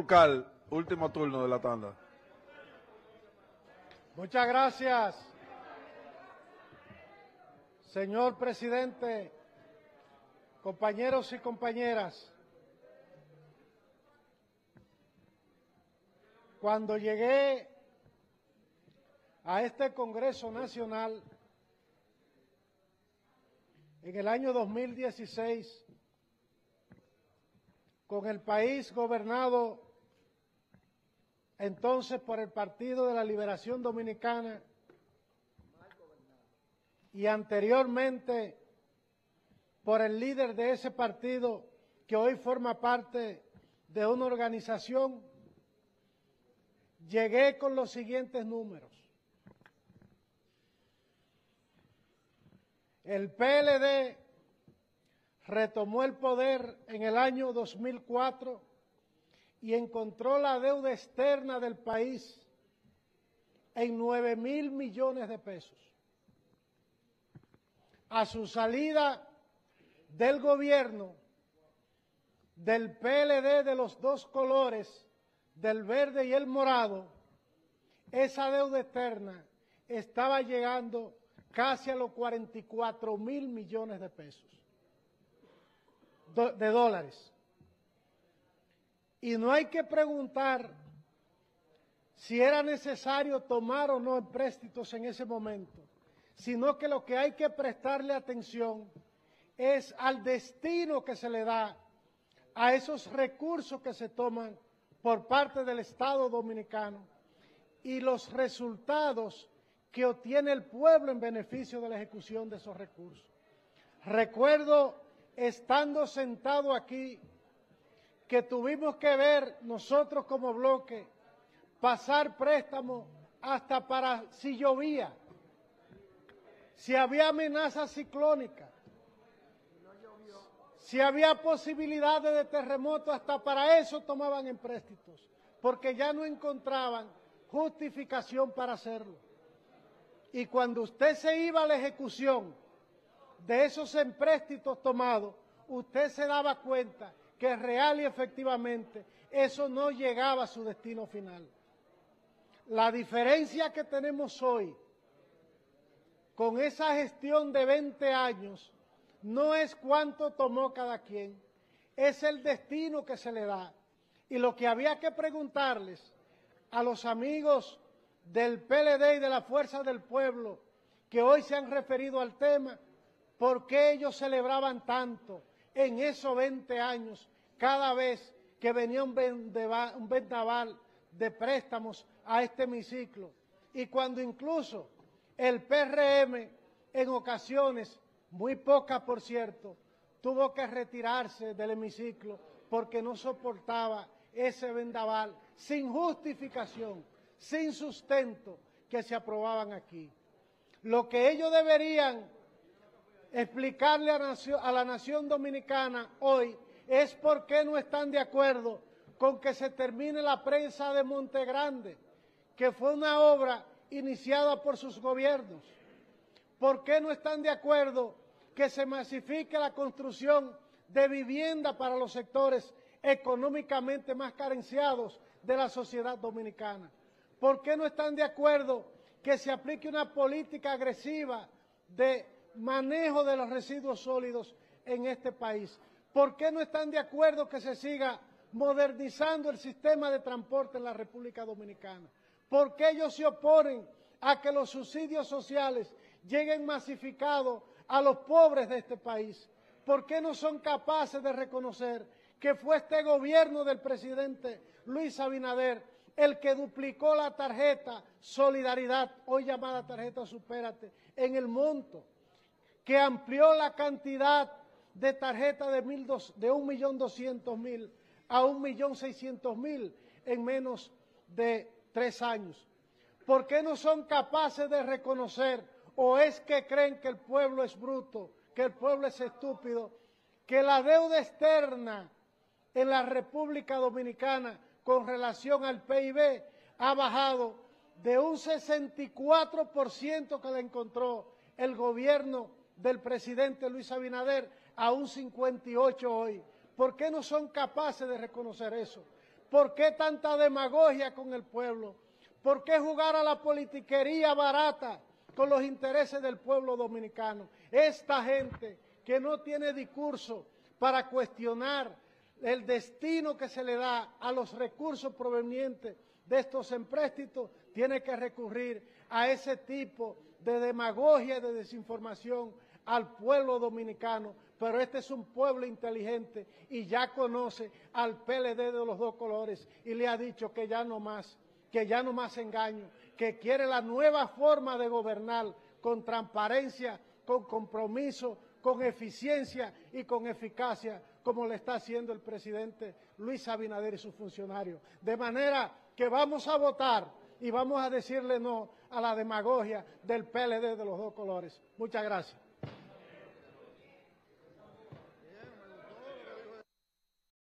Juncal, último turno de la tanda. Muchas gracias, señor presidente, compañeros y compañeras. Cuando llegué a este Congreso Nacional en el año 2016, con el país gobernado entonces por el Partido de la Liberación Dominicana y anteriormente por el líder de ese partido que hoy forma parte de una organización, llegué con los siguientes números. El PLD retomó el poder en el año 2004 y encontró la deuda externa del país en 9.000 millones de pesos. A su salida del gobierno del PLD de los dos colores, del verde y el morado, esa deuda externa estaba llegando casi a los 44.000 millones de pesos, de dólares. Y no hay que preguntar si era necesario tomar o no empréstitos en ese momento, sino que lo que hay que prestarle atención es al destino que se le da a esos recursos que se toman por parte del Estado dominicano y los resultados que obtiene el pueblo en beneficio de la ejecución de esos recursos. Recuerdo, estando sentado aquí, que tuvimos que ver nosotros como bloque pasar préstamos hasta para si llovía, si había amenaza ciclónica, si había posibilidades de terremoto, hasta para eso tomaban empréstitos, porque ya no encontraban justificación para hacerlo. Y cuando usted se iba a la ejecución de esos empréstitos tomados, usted se daba cuenta que real y efectivamente eso no llegaba a su destino final. La diferencia que tenemos hoy con esa gestión de 20 años no es cuánto tomó cada quien, es el destino que se le da. Y lo que había que preguntarles a los amigos del PLD y de la Fuerza del Pueblo que hoy se han referido al tema, ¿por qué ellos celebraban tanto en esos 20 años cada vez que venía un vendaval de préstamos a este hemiciclo? Y cuando incluso el PRM en ocasiones, muy pocas por cierto, tuvo que retirarse del hemiciclo porque no soportaba ese vendaval sin justificación, sin sustento que se aprobaban aquí. Lo que ellos deberían explicarle a la nación dominicana hoy es por qué no están de acuerdo con que se termine la presa de Monte Grande, que fue una obra iniciada por sus gobiernos. ¿Por qué no están de acuerdo que se masifique la construcción de vivienda para los sectores económicamente más carenciados de la sociedad dominicana? ¿Por qué no están de acuerdo que se aplique una política agresiva de manejo de los residuos sólidos en este país? ¿Por qué no están de acuerdo que se siga modernizando el sistema de transporte en la República Dominicana? ¿Por qué ellos se oponen a que los subsidios sociales lleguen masificados a los pobres de este país? ¿Por qué no son capaces de reconocer que fue este gobierno del presidente Luis Abinader el que duplicó la tarjeta Solidaridad, hoy llamada tarjeta Supérate, en el monto, que amplió la cantidad de tarjetas de 1.200.000 a 1.600.000 en menos de 3 años? ¿Por qué no son capaces de reconocer, o es que creen que el pueblo es bruto, que el pueblo es estúpido, que la deuda externa en la República Dominicana con relación al PIB ha bajado de un 64% que le encontró el gobierno del presidente Luis Abinader a un 58% hoy? ¿Por qué no son capaces de reconocer eso? ¿Por qué tanta demagogia con el pueblo? ¿Por qué jugar a la politiquería barata con los intereses del pueblo dominicano? Esta gente que no tiene discurso para cuestionar el destino que se le da a los recursos provenientes de estos empréstitos, tiene que recurrir a ese tipo de demagogia y de desinformación al pueblo dominicano, pero este es un pueblo inteligente y ya conoce al PLD de los dos colores y le ha dicho que ya no más engaño, que quiere la nueva forma de gobernar con transparencia, con compromiso, con eficiencia y con eficacia, como le está haciendo el presidente Luis Abinader y sus funcionarios. De manera que vamos a votar y vamos a decirle no a la demagogia del PLD de los dos colores. Muchas gracias.